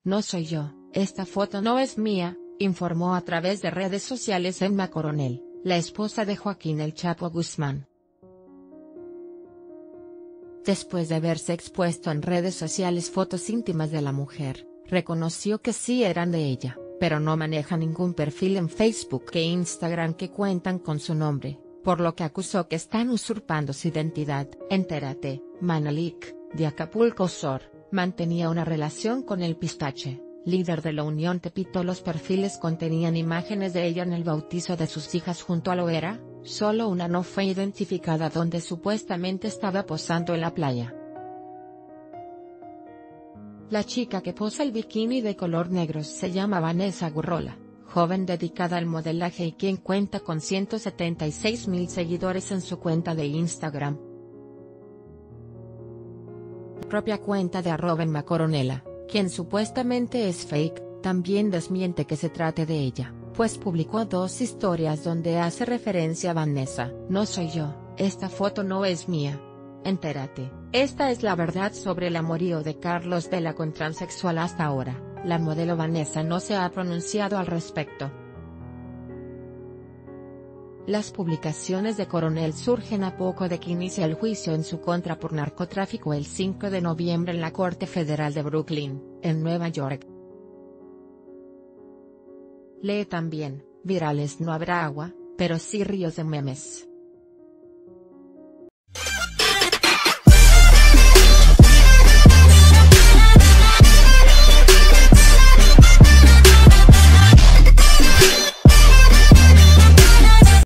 no soy yo, esta foto no es mía, informó a través de redes sociales Emma Coronel, la esposa de Joaquín El Chapo Guzmán. Después de haberse expuesto en redes sociales fotos íntimas de la mujer, reconoció que sí eran de ella, pero no maneja ningún perfil en Facebook e Instagram que cuentan con su nombre, por lo que acusó que están usurpando su identidad. Entérate, Manelik, de Acapulco Shore, mantenía una relación con El Pistache, líder de la Unión Tepito. Los perfiles contenían imágenes de ella en el bautizo de sus hijas junto a Loera, solo una no fue identificada donde supuestamente estaba posando en la playa. La chica que posa el bikini de color negro se llama Vanessa Gurrola, joven dedicada al modelaje y quien cuenta con 176.000 seguidores en su cuenta de Instagram. La propia cuenta de @emmacoronela, quien supuestamente es fake, también desmiente que se trate de ella, pues publicó 2 historias donde hace referencia a Vanessa. No soy yo, esta foto no es mía. Entérate, esta es la verdad sobre el amorío de Carlos Vela con transexual. Hasta ahora, la modelo Vanessa no se ha pronunciado al respecto. Las publicaciones de Coronel surgen a poco de que inicie el juicio en su contra por narcotráfico el 5 de noviembre en la Corte Federal de Brooklyn, en Nueva York. Lee también, virales no habrá agua, pero sí ríos de memes.